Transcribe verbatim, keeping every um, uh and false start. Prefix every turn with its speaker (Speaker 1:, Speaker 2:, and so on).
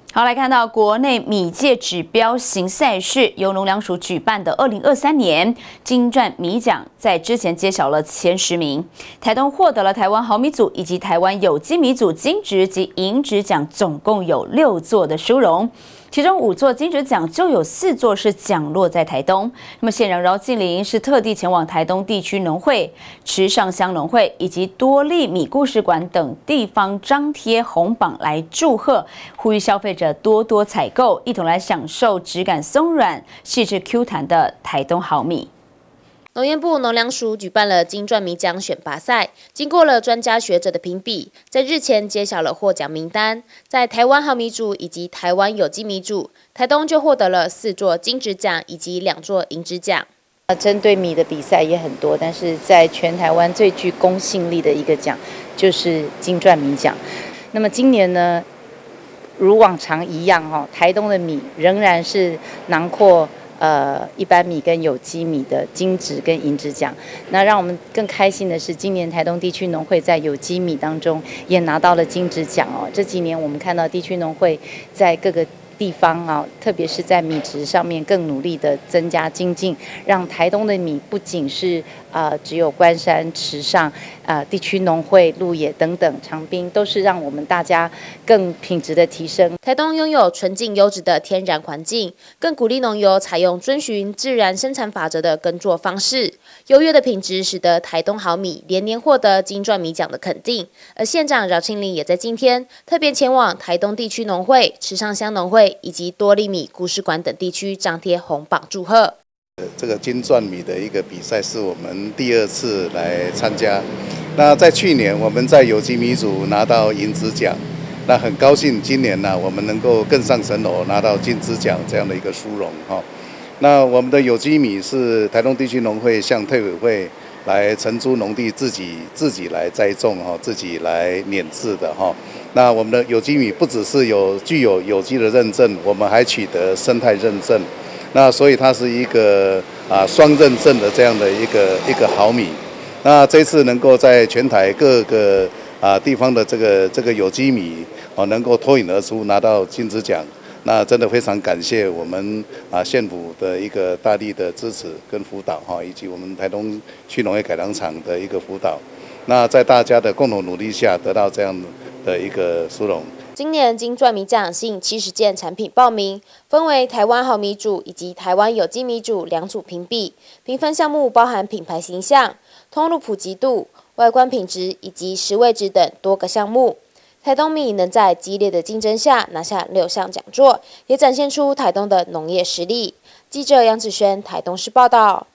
Speaker 1: 好，来看到国内米界指标型赛事，由农粮署举办的二零二三年金钻米奖，在之前揭晓了前十名，台东获得了台湾好米组以及台湾有机米组金质及银质奖，总共有六座的殊荣。 其中五座金质奖就有四座是奖落在台东。那么县长饶庆铃是特地前往台东地区农会、池上乡农会以及多利米故事馆等地方张贴红榜来祝贺，呼吁消费者多多采购，一同来享受质感松软、细致 Q 弹的台东好米。
Speaker 2: 农业部农粮署举办了金钻米奖选拔赛，经过了专家学者的评比，在日前揭晓了获奖名单。在台湾好米组以及台湾有机米组，台东就获得了四座金质奖以及两座银质奖。
Speaker 3: 针对米的比赛也很多，但是在全台湾最具公信力的一个奖就是金钻米奖。那么今年呢，如往常一样哈，台东的米仍然是囊括。 呃，一般米跟有机米的金质跟银质奖，那让我们更开心的是，今年台东地区农会在有机米当中也拿到了金质奖哦。这几年我们看到地区农会在各个地方啊，特别是在米质上面更努力的增加精进，让台东的米不仅是呃只有关山、池上、呃地区农会、鹿野等等长滨，都是让我们大家更品质的提升。
Speaker 2: 台东拥有纯净优质的天然环境，更鼓励农友采用遵循自然生产法则的耕作方式。优越的品质使得台东好米连年获得金钻米奖的肯定。而县长饶庆铃也在今天特别前往台东地区农会、池上乡农会以及多利米故事馆等地区张贴红榜祝贺。
Speaker 4: 这个金钻米的一个比赛是我们第二次来参加。那在去年我们在有机米组拿到银质奖。 那很高兴，今年呢，我们能够更上层楼，拿到金质奖这样的一个殊荣哈。那我们的有机米是台东地区农会向退委会来承租农地，自己自己来栽种哈，自己来碾制的哈。那我们的有机米不只是有具有有机的认证，我们还取得生态认证。那所以它是一个啊双认证的这样的一个一个好米。那这次能够在全台各个 啊，地方的这个这个有机米哦，能够脱颖而出，拿到金质奖，那真的非常感谢我们啊县府的一个大力的支持跟辅导哈，以及我们台东区农业改良场的一个辅导，那在大家的共同努力下，得到这样的一个殊荣。
Speaker 2: 今年金钻米奖吸引七十件产品报名，分为台湾好米组以及台湾有机米组两组评比。评分项目包含品牌形象、通路普及度、外观品质以及食味值等多个项目。台东米能在激烈的竞争下拿下六项讲座，也展现出台东的农业实力。记者杨子轩台东市报道。